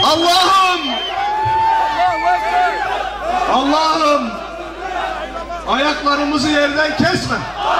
Allah'ım, Allah'ım ayaklarımızı yerden kesme.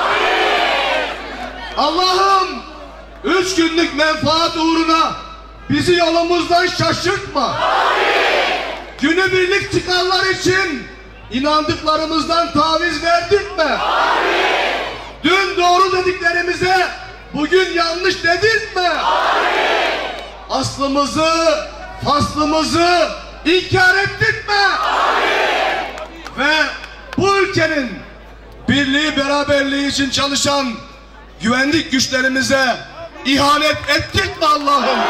Allah'ım 3 günlük menfaat uğruna bizi yolumuzdan şaşırtma. Günübirlik çıkarlar için inandıklarımızdan taviz verdirtme. Dün doğru dediklerimize bugün yanlış dedirtme. Aslımızı, faslımızı inkar ettirtme. Ve bu ülkenin birliği beraberliği için çalışan güvenlik güçlerimize ihanet ettirtme Allah'ım.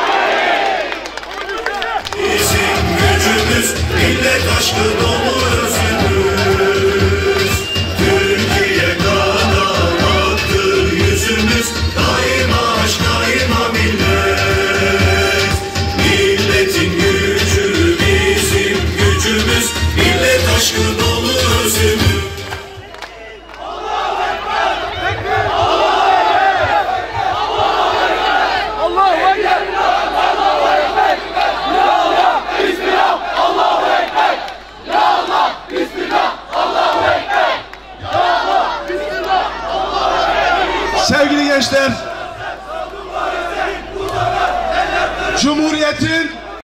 Bizim gücümüz millet aşkı dolu özümüz. Türkiye kanamaktır yüzümüz. Daima aşk, daima millet. Milletin gücü bizim gücümüz. Millet aşkı dolu özümüz. Sevgili gençler, Cumhuriyet'in